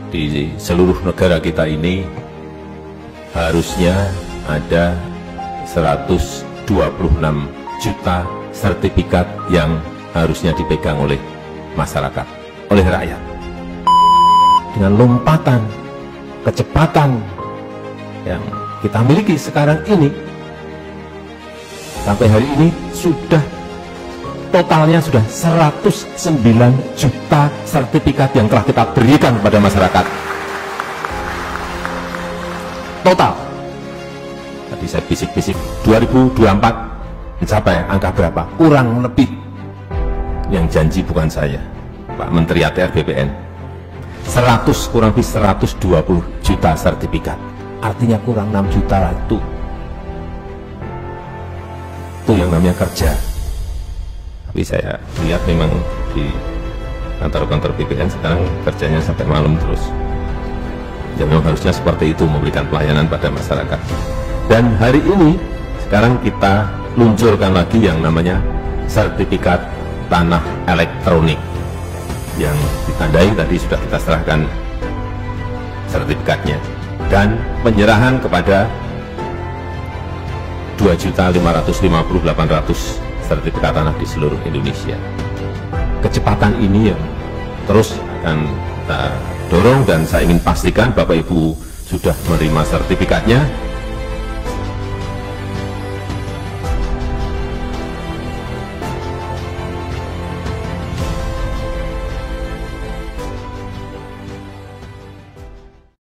di seluruh negara kita ini harusnya ada 126 juta sertifikat yang harusnya dipegang oleh masyarakat, oleh rakyat. Dengan lompatan, kecepatan yang kita miliki sekarang ini, sampai hari ini totalnya sudah 109 juta sertifikat yang telah kita berikan kepada masyarakat. Total. Tadi saya bisik-bisik, 2024 mencapai angka berapa? Kurang lebih. Yang janji bukan saya, Pak Menteri ATR BPN. 100 kurang lebih 120 juta sertifikat. Artinya kurang 6 juta itu. Itu yang namanya kerja. Tapi saya lihat memang di kantor-kantor BPN sekarang kerjanya sampai malam terus. Ya memang harusnya seperti itu, memberikan pelayanan pada masyarakat. Dan hari ini sekarang kita luncurkan lagi yang namanya sertifikat tanah elektronik, yang ditandai tadi sudah kita serahkan sertifikatnya, dan penyerahan kepada 2.550.800 sertifikat tanah di seluruh Indonesia. Kecepatan ini yang terus akan kita dorong, dan saya ingin pastikan Bapak Ibu sudah menerima sertifikatnya.